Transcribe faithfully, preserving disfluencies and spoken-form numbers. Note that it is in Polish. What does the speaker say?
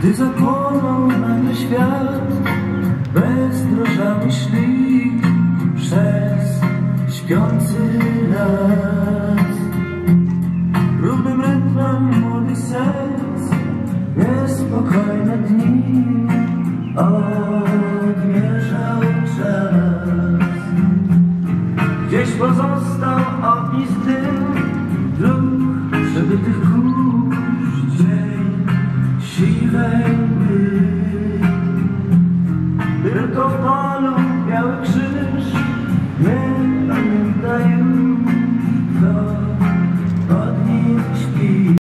Gdy zapłonął nagle świat, bezdrożały szli przez śpiący las. Równym rytmem młodych serc niespokojne dni odmierzał czas. Gdzieś pozostał